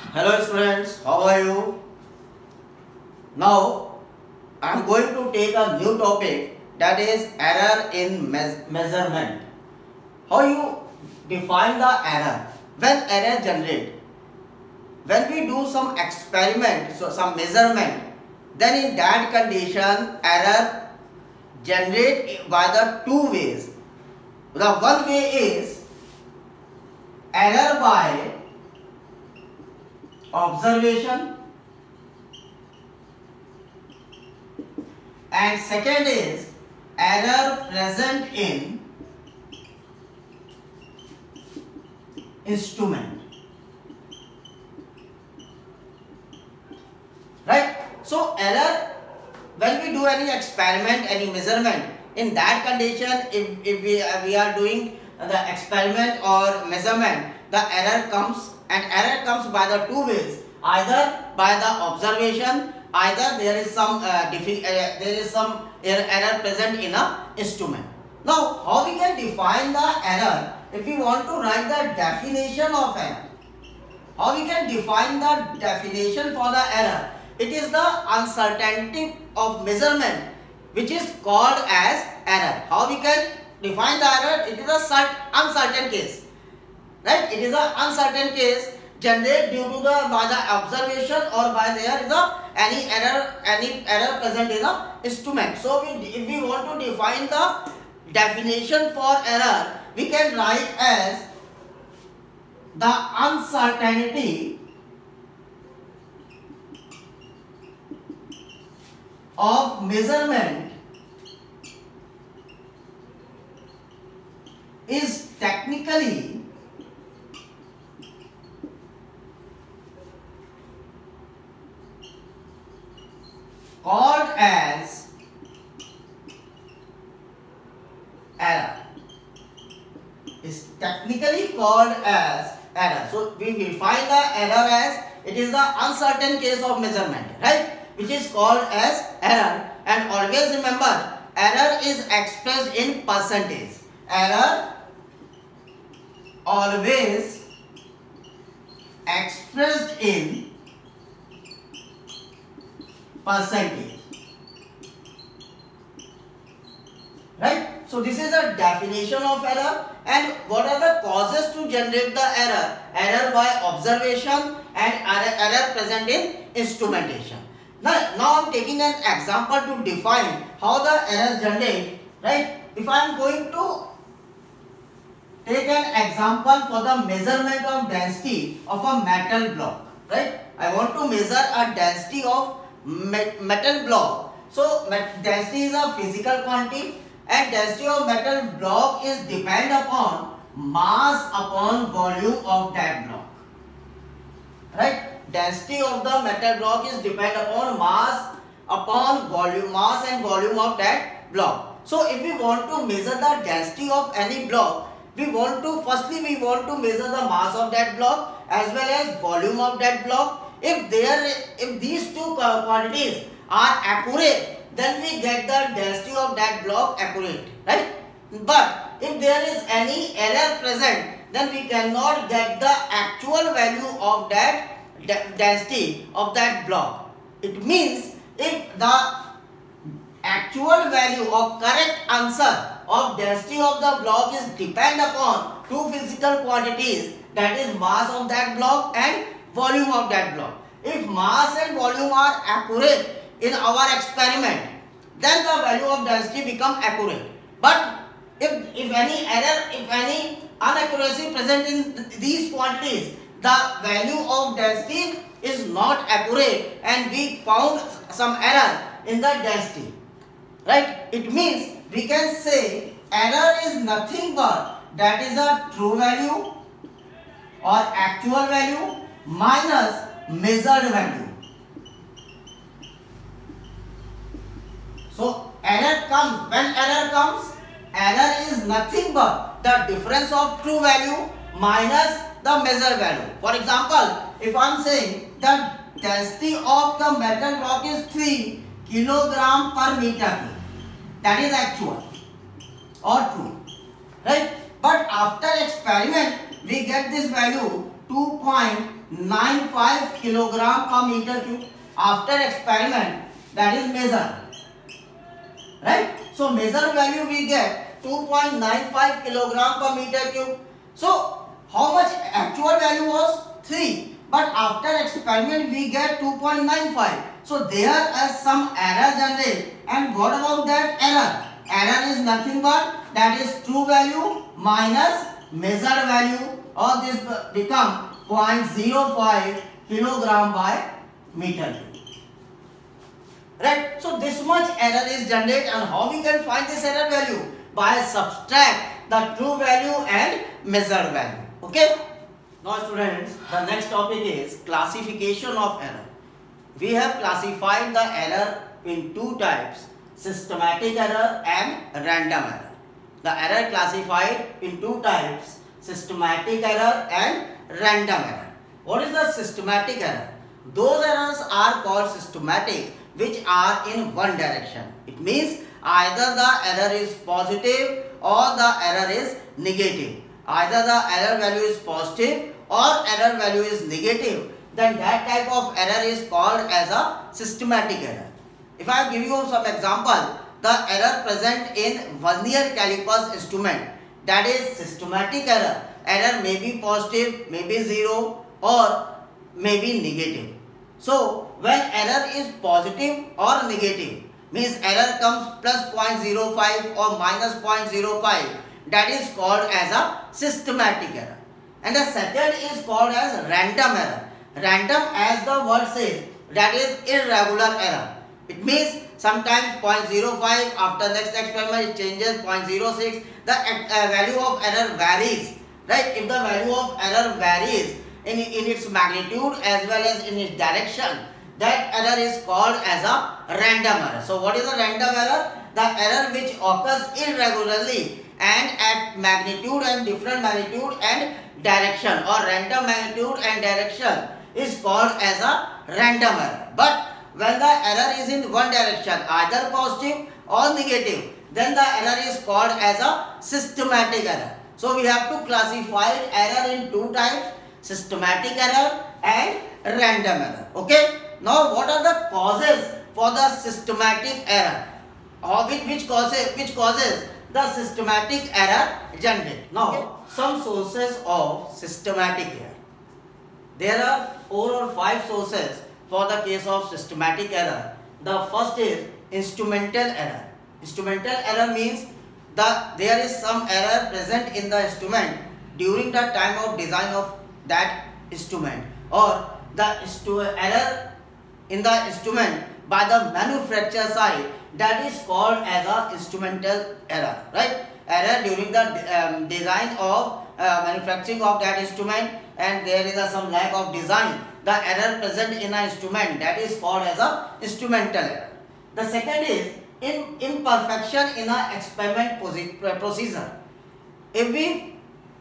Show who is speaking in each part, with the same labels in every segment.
Speaker 1: Hello students, how are you? Now I am going to take a new topic, that is error in measurement. How you define the error? When error generate, when we do some experiment, so some measurement, then in that condition error generate by the two ways. The one way is error by observation, and second is error present in instrument. Right? So error, when we do any experiment, any measurement, in that condition, if we are doing the experiment or measurement, the error comes, and error comes by the two ways, either by the observation, either there is some error present in a instrument. Now how we can define the error? If we want to write the definition of error, how we can define the definition for the error? It is the uncertainty of measurement which is called as error. How we can define the error? It is a uncertain case, right? It is an uncertain case generated due to by the observation or by there is any error present in the instrument. So if we want to define the definition for error, we can write as the uncertainty of measurement is technically called as error. Is technically called as error. So we define the error as it is the uncertain case of measurement, right? Which is called as error. And always remember, error is expressed in percentage. Error always expressed in percentage, right? So this is a definition of error. And what are the causes to generate the error? Error by observation and error present in instrumentation. Now I am taking an example to define how the error generate, right? If I am going to take an example for the measurement of density of a metal block, right? I want to measure a density of metal block. So density is a physical quantity, and density of metal block is depend upon mass upon volume of that block, right? Density of the metal block is depend upon mass and volume of that block. So if we want to measure the density of any block, firstly we want to measure the mass of that block as well as volume of that block. If these two quantities are accurate, then we get the density of that block accurate, right? But if there is any error present, then we cannot get the actual value of that density of that block. It means if the actual value or correct answer of density of the block is depend upon two physical quantities, that is mass of that block and volume of that block. If mass and volume are accurate in our experiment, then the value of density become accurate. But if any error, if any inaccuracy present in these quantities, the value of density is not accurate and we found some error in the density, right? It means we can say error is nothing but that is a true value or actual value minus measured value. So error comes, when error comes, error is nothing but the difference of true value minus the measured value. For example, if I am saying the density of the metal block is 3 kg per meter cube, that is actual or true, right? But after experiment we get this value 2.3 2.95 kilogram per meter cube. After experiment, that is measure, right? So measure value we get 2.95 kilogram per meter cube. So how much actual value was 3, but after experiment we get 2.95. So there is some error generated. And what about that error? Error is nothing but that is true value minus measured value, or this become 0.05 kilogram by meter cube. Right? So this much error is generated, and how we can find this error value? By subtract the true value and measured value. Okay? Now students, the next topic is classification of error. We have classified the error in two types: systematic error and random error. The error classified in two types: systematic error and random error. What is the systematic error? Those errors are called systematic which are in one direction. It means either the error is positive or the error is negative. Either the error value is positive or error value is negative, then that type of error is called as a systematic error. If I give you some example, the error present in vernier calipers instrument, that is systematic error. Error may be positive, may be 0 or may be negative. So when error is positive or negative, means error comes plus 0.05 or minus 0.05, that is called as a systematic error. And the second is called as random error. Random, as the word says, that is irregular error. It means sometimes 0.05, after next experiment it changes 0.06. The value of error varies, right? If the value of error varies in its magnitude as well as in its direction, that error is called as a random error. So what is a random error? The error which occurs irregularly and at magnitude and different magnitude and direction, or random magnitude and direction, is called as a random error. But when the error is in one direction, either positive or negative, then the error is called as a systematic error. So we have to classify error in two types: systematic error and random error. Okay. Now what are the causes for the systematic error, or which causes the systematic error generate? Now some sources of systematic error. There are 4 or 5 sources for the case of systematic error. The first is instrumental error. Instrumental error means there is some error present in the instrument during the time of design of that instrument, or the error in the instrument by the manufacturer side, that is called as a instrumental error, right? Error during the design of manufacturing of that instrument, and there is some lack of design. The error present in an instrument, that is called as a instrumental error. The second is imperfection in an experiment procedure. If we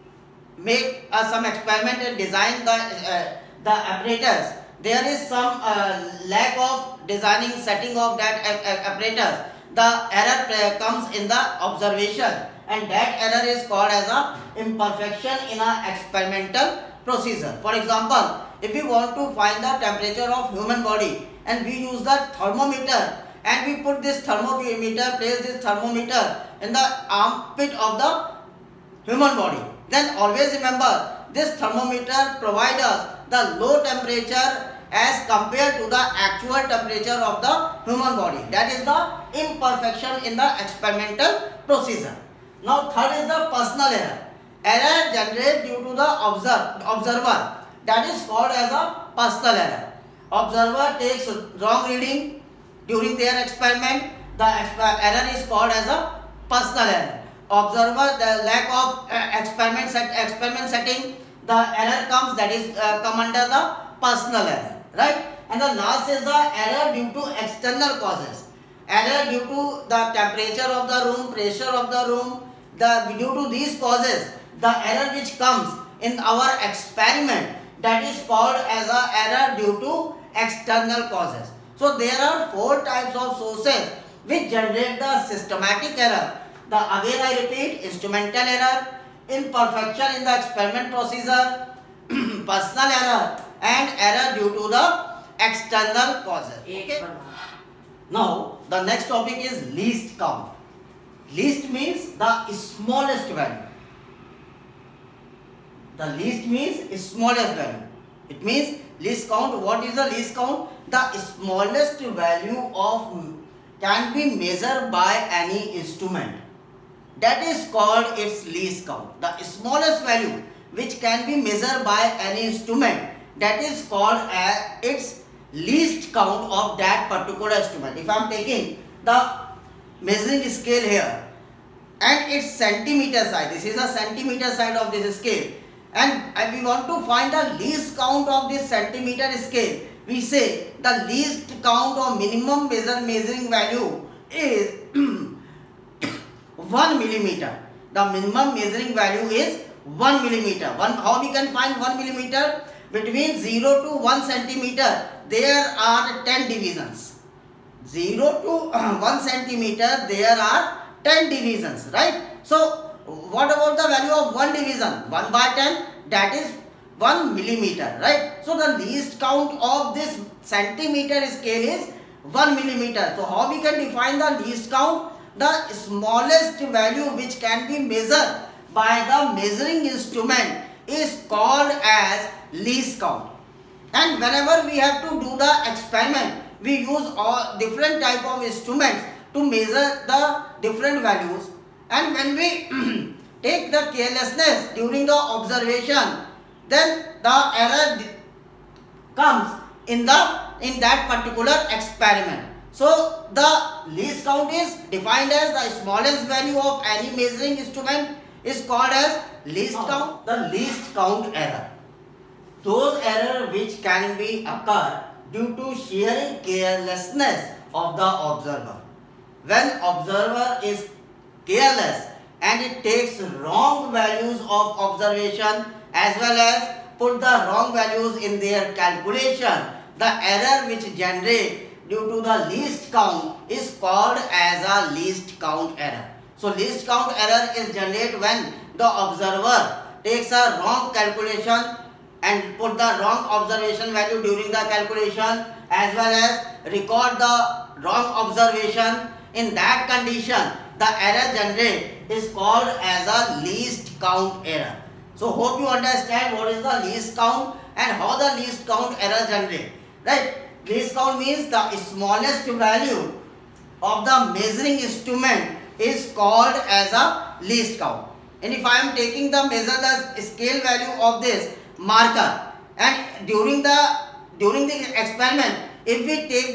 Speaker 1: make some experiment and design the apparatus, there is some lack of designing, setting of that apparatus. The error comes in the observation, and that error is called as a imperfection in an experimental procedure. For example, if we want to find the temperature of human body and we use the thermometer, and we put this thermometer, place this thermometer in the armpit of the human body, then always remember this thermometer provides us the low temperature as compared to the actual temperature of the human body. That is the imperfection in the experimental procedure. Now third is the personal error. Error generated due to the observer, that is called as a personal error. Observer takes wrong reading during their experiment, the error is called as a personal error. Observer, the lack of experiment setting, the error comes, that is come under the personal error, right? And the last is the error due to external causes. Error due to the temperature of the room, pressure of the room. Due to these causes, the error which comes in our experiment, that is called as a error due to external causes. So there are 4 types of sources which generate the systematic error. Again I repeat: instrumental error, imperfection in the experiment procedure, personal error, and error due to the external causes. Okay. Now the next topic is least count. Least means the smallest value. The least means smallest value. It means least count. What is the least count? The smallest value of can be measured by any instrument. That is called its least count. The smallest value which can be measured by any instrument, that is called as its least count of that particular instrument. If I am taking the measuring scale here and its centimeter side, this is a centimeter side of this scale, and we want to find the least count of this centimeter scale, we say the least count or minimum measuring value is 1 millimeter. The minimum measuring value is 1 millimeter. How we can find 1 millimeter? Between 0 to 1 centimeter there are 10 divisions. 0 to 1 centimeter there are 10 divisions, right? So what about the value of 1 division? 1 by 10, that is 1 millimeter, right? So the least count of this centimeter scale is 1 millimeter. So how we can define the least count? The smallest value which can be measured by the measuring instrument is called as least count. And whenever we have to do the experiment, we use all different type of instruments to measure the different values. And when we take the carelessness during the observation, then the error comes in that particular experiment. So the least count is defined as the smallest value of any measuring instrument is called as least count. The least count error, those errors which can be occur due to sheer carelessness of the observer. When observer is careless and it takes wrong values of observation as well as put the wrong values in their calculation, the error which generate due to the least count is called as a least count error. So least count error is generated when the observer takes a wrong calculation and put the wrong observation value during the calculation as well as record the wrong observation. In that condition, the error generated is called as a least count error. So hope you understand what is the least count and how the least count error generated, right? Least count means the smallest value of the measuring instrument is called as a least count. And if I am taking the scale value of this marker, and during the experiment, if we take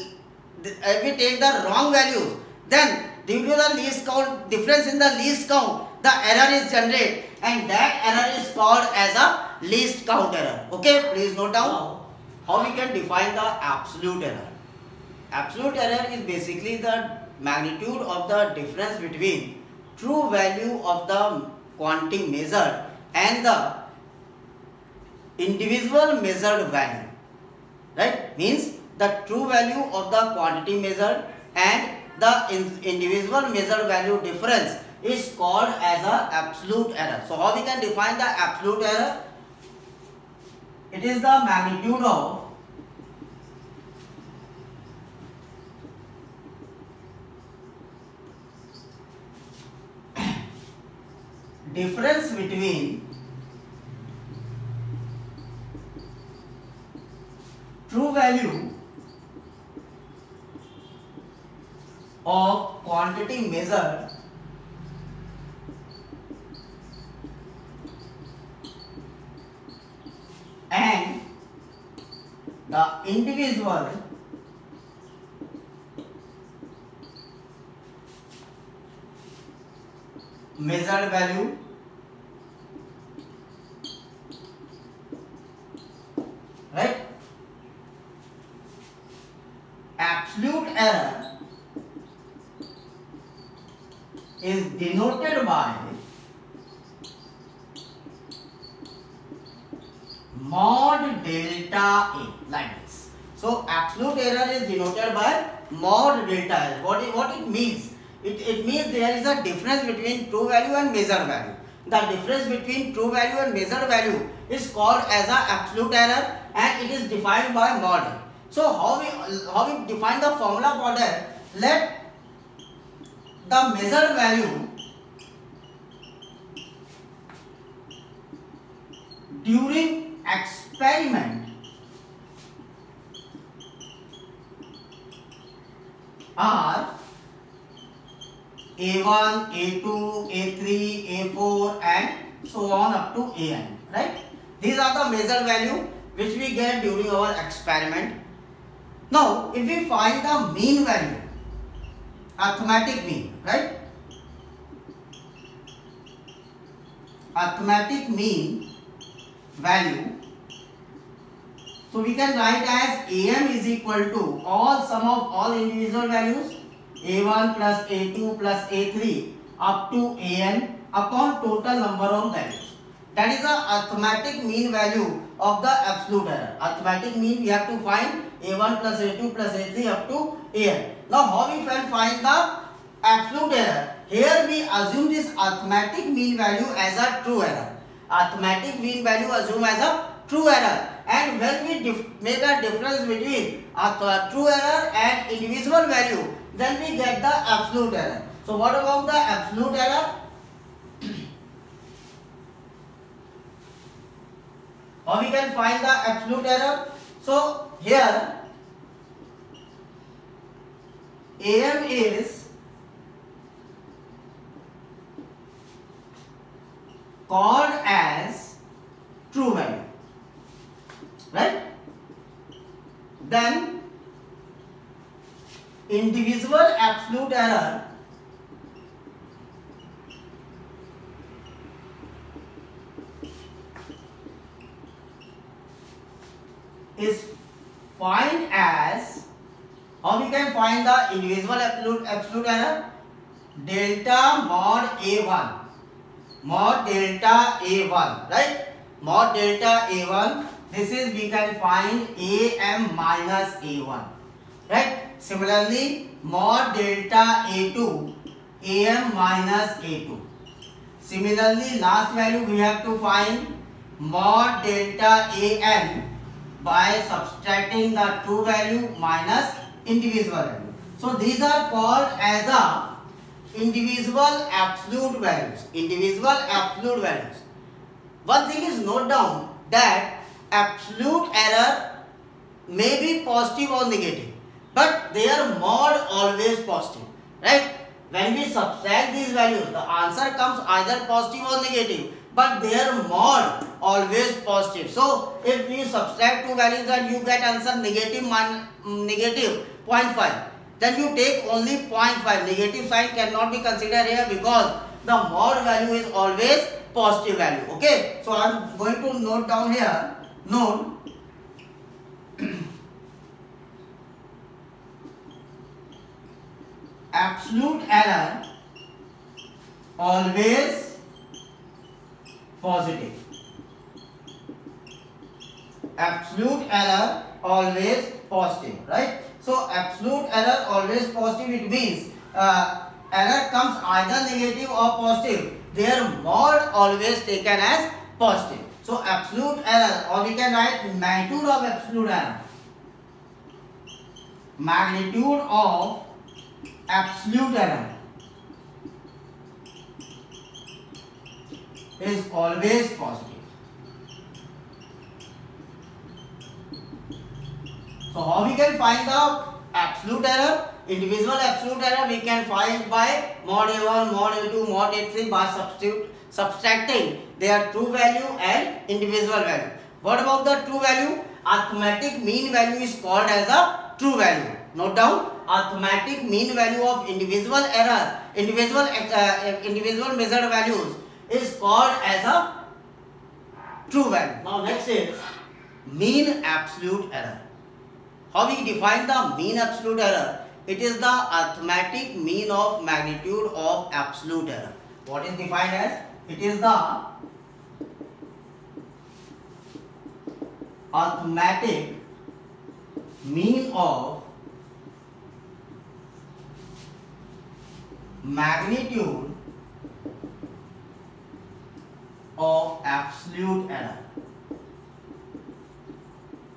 Speaker 1: the wrong values, then due to the least count, difference in the least count, the error is generated, and that error is called as a least count error. Okay, please note down how we can define the absolute error. Absolute error is basically the magnitude of the difference between true value of the quantity measured and the individual measured value, right? Means the true value of the quantity measured and the individual measured value difference is called as a absolute error. So how we can define the absolute error? It is the magnitude of difference between true value of quantity measured and the individual measured value, right? Absolute error is denoted by mod delta A, like this. So absolute error is denoted by mod delta A. What it means? It means there is a difference between true value and measured value. The difference between true value and measured value is called as a absolute error, and it is defined by mod A. So how we define the formula for that? Let the measured value during experiment are A1, A2, A3, A4 and so on up to An, right? These are the measured value which we get during our experiment. Now, if we find the mean value, arithmetic mean, right? Arithmetic mean value. So we can write as Am is equal to all sum of all individual values A1 plus A2 plus A3 up to An upon total number of values. That is the arithmetic mean value of the absolute error. Arithmetic mean we have to find A1 plus A2 plus A3 up to An. Now how we can find the absolute error? Here we assume this arithmetic mean value as a true error. Arithmetic mean value assume as a true error, and when we make a difference between a true error and individual value, then we get the absolute error. So what about the absolute error? How we can find the absolute error? So here Am is called as true value, right? Then individual absolute error is find as, how we can find the individual absolute error? Delta mod A1, mod delta A1, right? Mod delta A1, this is we can find Am minus A1, right? Similarly, mod delta A2, Am minus A2. Similarly, last value we have to find mod delta An by subtracting the true value minus individual value. So these are called as a individual absolute values. Individual absolute values. One thing is note down that absolute error may be positive or negative, but their mod always positive, right? When we subtract these values, the answer comes either positive or negative, but their mod always positive. So if we subtract two values and you get answer negative 0.5, then you take only 0.5. Negative sign cannot be considered here because the mod value is always positive value. Okay, so I am going to note down here. Note absolute error always positive. Absolute error always positive, right? So absolute error always positive, it means error comes either negative or positive, their mod always taken as positive. So absolute error, or we can write magnitude of absolute error. Magnitude of absolute error is always positive. So how we can find the absolute error? Individual absolute error we can find by mod A1, mod A2, mod A3 by subtracting their true value and individual value. What about the true value? Arithmetic mean value is called as a true value. Note down, arithmetic mean value of individual error, individual measured values is called as a true value. Now next is mean absolute error. How we define the mean absolute error? It is the arithmetic mean of magnitude of absolute error. What is defined as? It is the arithmetic mean of magnitude of absolute error.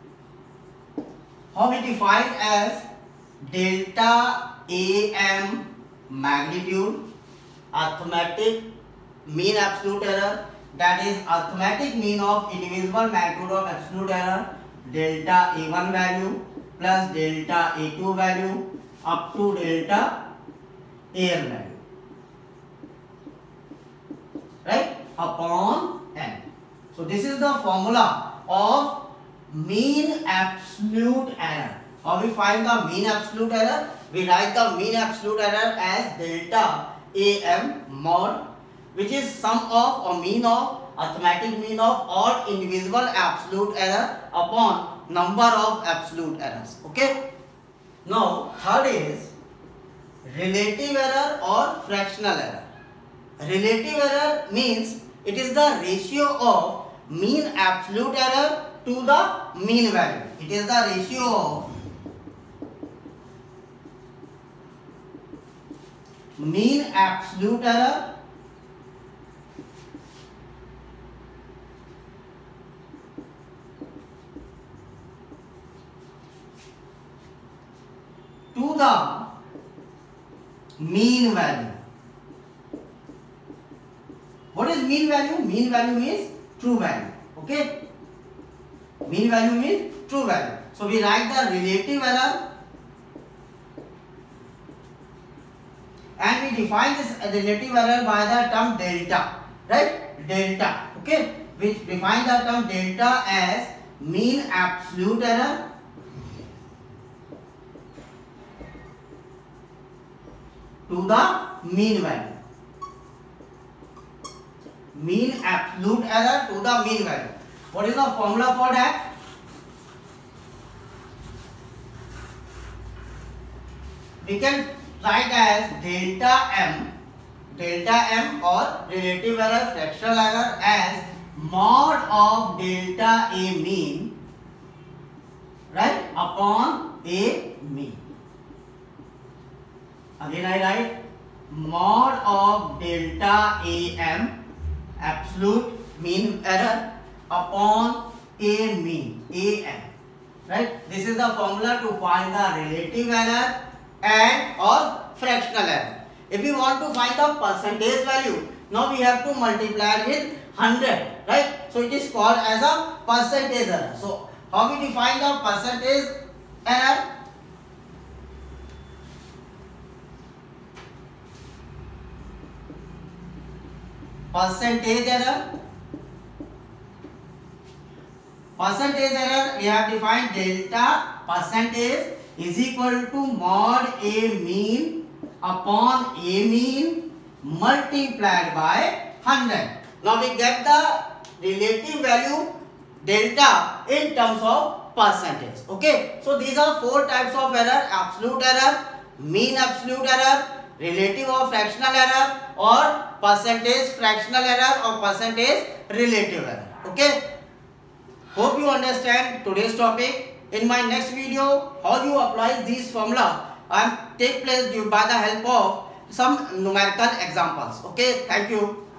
Speaker 1: how we define as delta AM magnitude, arithmetic mean absolute error, that is arithmetic mean of indivisible magnitude of absolute error, delta A1 value plus delta A2 value up to delta AN value, right, upon n. So this is the formula of mean absolute error. How we find the mean absolute error? We write the mean absolute error as delta AM mod, which is sum of or mean of arithmetic mean of all indivisible absolute error upon number of absolute errors. Okay. Now third is relative error or fractional error. Relative error means it is the ratio of mean absolute error to the mean value. It is the ratio of mean absolute error to the mean value. What is mean value? Mean value means true value. Okay. Mean value means true value. So we write the relative error and we define this relative error by the term delta, right? Delta. Okay. We define the term delta as mean absolute error to the mean value. Mean absolute error to the mean value. What is the formula for that? We can write as delta M or relative error, fractional error as mod of delta A mean, right, upon A mean. Again I write mod of delta AM absolute mean error upon A mean, AM, right. This is the formula to find the relative error and or fractional error. If we want to find the percentage value, now we have to multiply with 100, right. So it is called as a percentage error. So how we define the percentage error? Percentage error. Percentage error we have defined delta percentage is equal to mod A mean upon A mean multiplied by 100. Now we get the relative value delta in terms of percentage. Okay. So these are four types of error: absolute error, mean absolute error, relative or fractional error, or percentage fractional error or percentage relative error. Okay. Hope you understand today's topic. In my next video, how you apply these formula and take place by the help of some numerical examples. Okay. Thank you.